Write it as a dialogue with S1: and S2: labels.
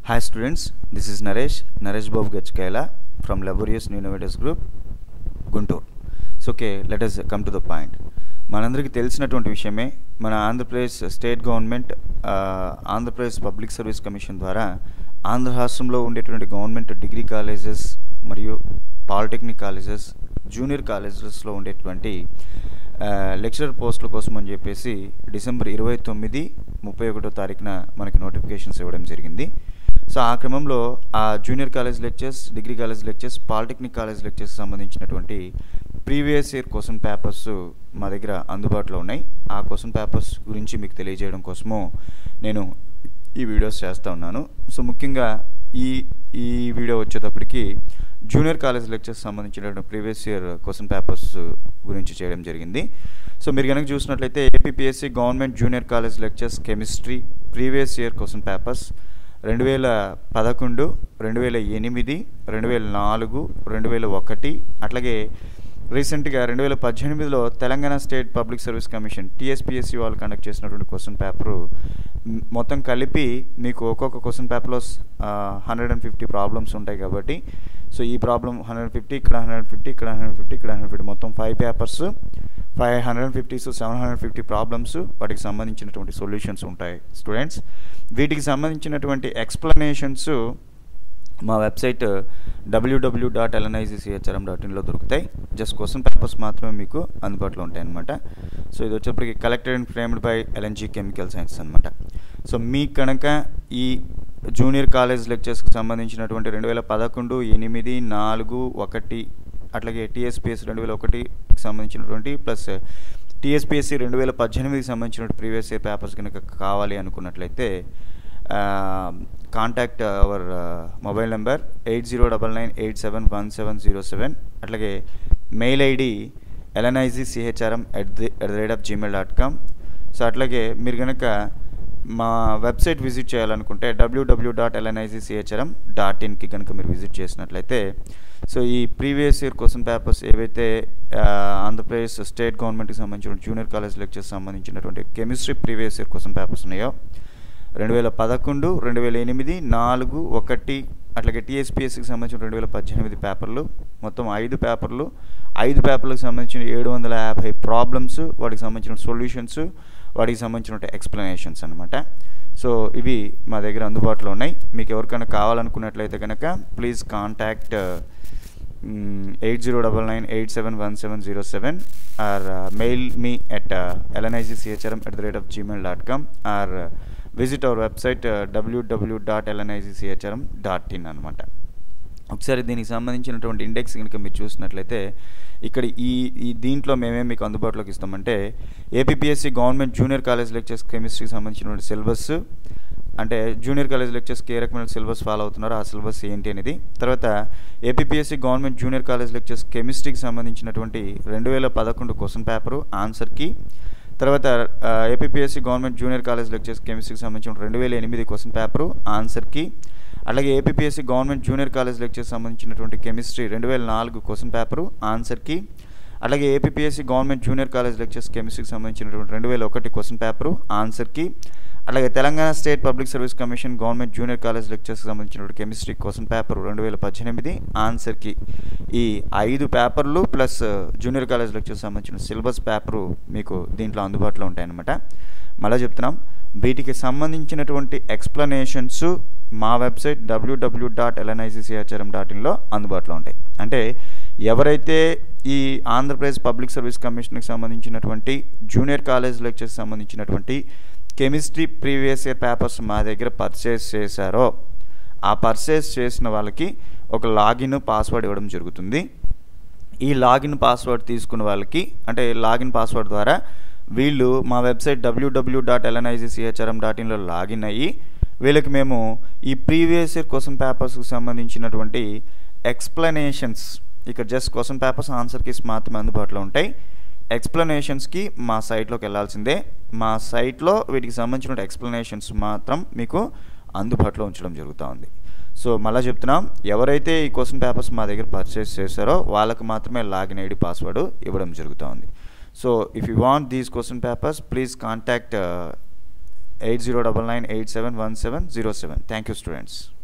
S1: Hi students, this is Naresh Babu Gachkaila from Laborious Innovators Group, Guntur. So let us come to the point. మనందరికీ తెలిసినటువంటి విషయమే మన Andhra Pradesh state government Andhra Pradesh public service commission ద్వారా ఆంధ్ర రాష్ట్రంలో ఉండేటువంటి government degree colleges మరియు polytechnic colleges junior కాలేజెస్లో ఉండేటువంటి లెక్చరర్ పోస్టుల కోసం అని చెప్పేసి డిసెంబర్ 29, 31 తారీఖున మనకి నోటిఫికేషన్స్ ఇవ్వడం జరిగింది. సో ఆ క్రమంలో ఆ junior college lectures, degree college lectures, polytechnic college lectures సంబంధించినటువంటి ప్రీవియస్ ఇయర్ క్వశ్చన్ పేపర్స్ మా దగ్గర అందుబాటులో ఉన్నాయి. ఆ క్వశ్చన్ పేపర్స్ గురించి మీకు తెలియజేయడం కోసము నేను ఈ వీడియోస్ చేస్తూ ఉన్నాను. సో ముఖ్యంగా ఈ వీడియో వచ్చేటప్పటికి జూనియర్ కాలేజ్ లెక్చర్స్ సంబంధించినటువంటి ప్రీవియస్ ఇయర్ క్వశ్చన్ పేపర్స్ గురించి చేయడం జరిగింది. సో మీరు కనుక చూసినట్లయితే APPSC government junior college lectures chemistry previous year question papers 2011, 2008, 2004, 2001 అట్లాగే రీసెంట్గా 2018లో Telangana state public service commission TSPSC వాళ్ళు కండక్ట్ చేసినటువంటి క్వశ్చన్ పేపరు మొత్తం కలిపి మీకు ఒక్కొక్క క్వశ్చన్ పేపర్లో 150 ప్రాబ్లమ్స్ ఉంటాయి కాబట్టి సో ఈ ప్రాబ్లం 150, ఇక్కడ 150, ఇక్కడ 150, ఇక్కడ 150 మొత్తం 5 పేపర్స్, 550 750 ప్రాబ్లమ్స్, వాటికి సంబంధించినటువంటి సొల్యూషన్స్ ఉంటాయి స్టూడెంట్స్. వీటికి సంబంధించినటువంటి ఎక్స్ప్లెనేషన్స్ మా వెబ్సైట్ www.lnicchrum.in దొరుకుతాయి. జస్ట్ క్వశ్చన్ పేపర్స్ మాత్రమే మీకు అందుబాటులో ఉంటాయి అన్నమాట. సో ఇది వచ్చేప్పటికి collected and framed by LNG chemical science అనమాట. సో మీకు కనుక ఈ జూనియర్ కాలేజ్ లెక్చర్స్కి సంబంధించినటువంటి 2011, 8, 4, 1 అట్లాగే టీఎస్పీఎస్సీ 2001కి సంబంధించినటువంటి ప్లస్ టీఎస్పీఎస్సీ 2018కి సంబంధించినటువంటి ప్రీవియస్ ఇయర్ పేపర్స్ కనుక కావాలి అనుకున్నట్లయితే కాంటాక్ట్ అవర్ మొబైల్ నెంబర్ 8099871707 అట్లాగే మెయిల్ ఐడి lnicchrum@gmail.com. సో అట్లాగే మీరు కనుక మా వెబ్సైట్ విజిట్ చేయాలనుకుంటే www.lnicchrum.in కనుక మీరు విజిట్ చేసినట్లయితే సో ఈ ప్రీవియస్ ఇయర్ క్వశ్చన్ పేపర్స్ ఏవైతే ఆంధ్రప్రదేశ్ స్టేట్ గవర్నమెంట్కి సంబంధించిన జూనియర్ కాలేజ్ లెక్చర్స్ సంబంధించినటువంటి chemistry previous year question papers ఉన్నాయో 2011, 2008, 4, 1 అట్లాగే టీఎస్పీఎస్సీకి సంబంధించిన 2018 పేపర్లు మొత్తం 5 పేపర్లు, 5 పేపర్లకు సంబంధించిన 750 ప్రాబ్లమ్స్, వాటికి సంబంధించిన సొల్యూషన్స్, వాటికి సంబంధించిన ఎక్స్ప్లెనేషన్స్ అనమాట. సో ఇవి మా దగ్గర అందుబాటులో ఉన్నాయి. మీకు ఎవరికైనా కావాలనుకున్నట్లయితే కనుక please contact 8099871707 or mail me at lnicchrum@gmail.com or visit our website www.lnicchrum.in అనమాట. ఒకసారి దీనికి సంబంధించినటువంటి ఇండెక్స్ కనుక మీరు చూసినట్లయితే ఇక్కడ ఈ దీంట్లో మేమేం మీకు అందుబాటులోకి ఇస్తామంటే APPSC government junior college lectures కెమిస్ట్రీకి సంబంధించినటువంటి సిలబస్, అంటే జూనియర్ కాలేజ్ లెక్చర్స్కి ఏ రకమైన సిలబస్ ఫాలో అవుతున్నారో ఆ సిలబస్ ఏంటి అనేది, తర్వాత APPSC government junior college lectures కెమిస్ట్రీకి సంబంధించినటువంటి 2011 క్వశ్చన్ పేపరు ఆన్సర్కి, తర్వాత APPSC government junior college lectures కెమిస్ట్రీకి సంబంధించిన 2008 క్వశ్చన్ పేపరు ఆన్సర్కి, అలాగే APPSC government junior college lectures సంబంధించినటువంటి కెమిస్ట్రీ 2004 క్వశ్చన్ పేపరు ఆన్సర్కి, అలాగే APPSC government junior college lectures కెమిస్ట్రీకి సంబంధించినటువంటి 2001 క్వశ్చన్ పేపరు ఆన్సర్కి, అలాగే Telangana state public service commission government junior college లెక్చర్స్కి సంబంధించినటువంటి కెమిస్ట్రీ క్వశ్చన్ పేపరు 2018 ఆన్సర్కి. ఈ 5 పేపర్లు ప్లస్ జూనియర్ కాలేజ్ లెక్చర్స్ సంబంధించిన సిలబస్ పేపరు మీకు దీంట్లో అందుబాటులో ఉంటాయన్నమాట. మళ్ళీ చెప్తున్నాం, వీటికి సంబంధించినటువంటి ఎక్స్ప్లెనేషన్స్ మా వెబ్సైట్ www.lnicchrum.in అందుబాటులో ఉంటాయి. అంటే ఎవరైతే ఈ ఆంధ్రప్రదేశ్ పబ్లిక్ సర్వీస్ కమిషన్కి సంబంధించినటువంటి జూనియర్ కాలేజ్ లెక్చర్స్ సంబంధించినటువంటి కెమిస్ట్రీ ప్రీవియస్ ఇయర్ పేపర్స్ మా దగ్గర పర్చేస్ చేశారో ఆ పర్చేస్ చేసిన వాళ్ళకి ఒక లాగిన్ పాస్వర్డ్ ఇవ్వడం జరుగుతుంది. ఈ లాగిన్ పాస్వర్డ్ తీసుకున్న వాళ్ళకి, అంటే లాగిన్ పాస్వర్డ్ ద్వారా వీళ్ళు మా వెబ్సైట్ www.lnicchrum.in లాగిన్ అయ్యి వీళ్ళకి మేము ఈ ప్రీవియస్ ఇయర్ క్వశ్చన్ పేపర్స్కి సంబంధించినటువంటి ఎక్స్ప్లెనేషన్స్, ఇక్కడ just question papers answer keys మాత్రమే అందుబాటులో ఉంటాయి. ఎక్స్ప్లెనేషన్స్కి మా సైట్లోకి వెళ్ళాల్సిందే. మా సైట్లో వీటికి సంబంధించిన ఎక్స్ప్లెనేషన్స్ మాత్రం మీకు అందుబాటులో ఉంచడం జరుగుతూ ఉంది. సో మళ్ళీ చెప్తున్నాం, ఎవరైతే ఈ క్వశ్చన్ పేపర్స్ మా దగ్గర పర్చేస్ చేశారో వాళ్ళకి మాత్రమే లాగిన్ ఐడి పాస్వర్డ్ ఇవ్వడం జరుగుతూ ఉంది. So if you want these question papers please contact 8099871707. Thank you students.